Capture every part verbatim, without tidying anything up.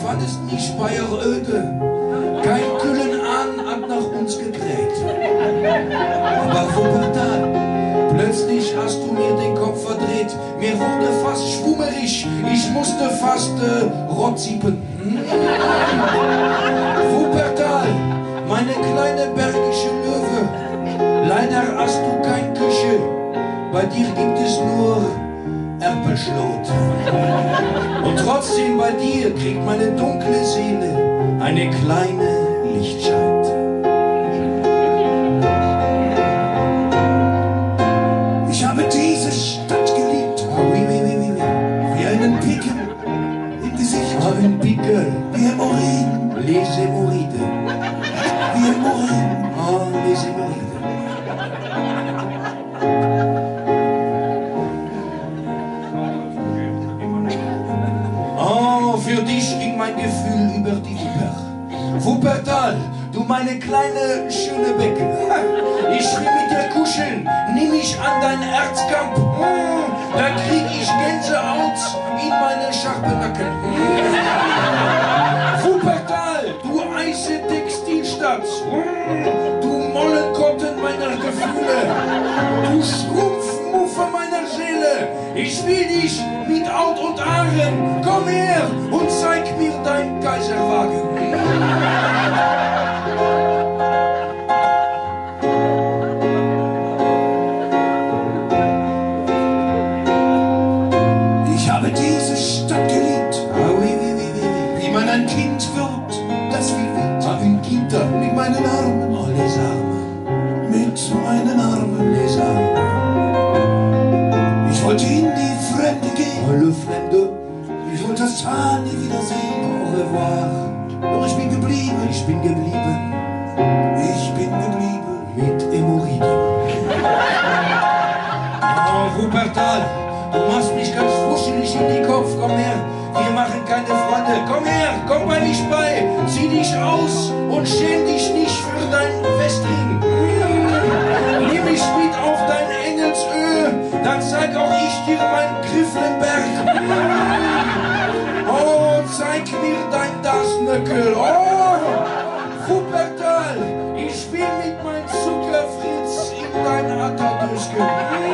fand es nicht bei öde. Kein kühlen Ahn hat nach uns gekräht. Aber Wuppertal, plötzlich hast du mir den Kopf verdreht. Mir wurde fast schwummerig, ich musste fast äh, rotziepen. Hm? Wuppertal, meine kleine bergische Löwe. Leider hast du kein Küche, bei dir gibt es nur Erpelschlot. Und trotzdem bei dir kriegt meine dunkle Seele eine kleine Lichtscheide. Ich habe diese Stadt geliebt, Ah, oui, oui, oui, oui, oui. wie einen Picken im Gesicht, Ah, un pickle. wie Hämorrhoiden, Les Hémorrhoïdes. wie Hämorrhoiden. Ah, les Hémorrhoïdes. Oh, für dich ging mein Gefühl über die Wupper. Wuppertal, du meine kleine schöne Becken. Ich will mit dir kuscheln, nimm mich an dein Erzkamp. Mm, da krieg ich Gänsehaut in meine Scharpenacken. Mm. Wuppertal, du heiße Textilstadt. Mm, du Mollenkotten meiner Gefühle. Du Schrumpfmuffe meiner Seele. Ich will dich mit Haut und Haaren. Komm her und zeig mir dein Kaiserwagen. Ich habe diese Stadt geliebt, Ah, oui, oui, oui, oui, oui. wie man ein Kind wird, das wie wild, Ah, une quinta. mit meinen Armen, Oh, les armes, mit meinen Armen. les armes. Ich wollte in die Fremde gehen, Oh, le fremde. ich wollte das Tal nie wiedersehen. Au revoir. Doch ich bin geblieben, Ich bin geblieben ich bin geblieben. mit Hämorrhoiden. Oh, Wuppertal, du machst mich ganz wuschelig in den Kopf. Komm her, wir machen keine Freunde. Komm her, komm bei mich bei. Zieh dich aus und schäm dich nicht für dein Westring. Nimm mich mit auf dein Engelsöh, dann zeig auch ich dir mein Grifflenberg. Oh, zeig mir dein Dasnöckel. Oh, Wuppertal, ich will mit meinem Zuckerfritz in dein Atterdösken.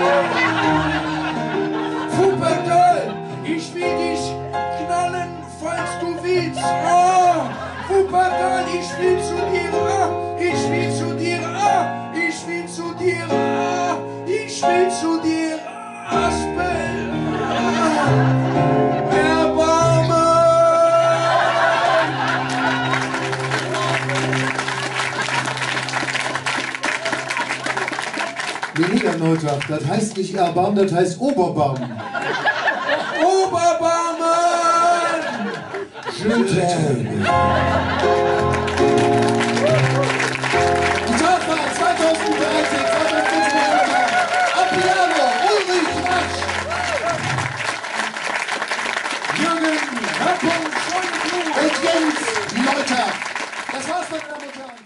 Wuppertal, ich will dich knallen, falls du willst. Oh, Wuppertal, ich will zu dir, ah, ich will zu dir, ah, ich will zu dir, ah, ich will zu dir, Aspel. Ah, Erbarme! Weniger Neutag, das heißt nicht Erbarmen, das heißt Oberbarmen. Oberbarmen! Je t'aime. Die Tagfahrt zweitausenddreizehn, zweitausendfünfzehn, am Piano, Ulrich Matsch, Jürgen Rappel Scheuenblut. und Jens Neutag. Das war's, meine Damen und Herren.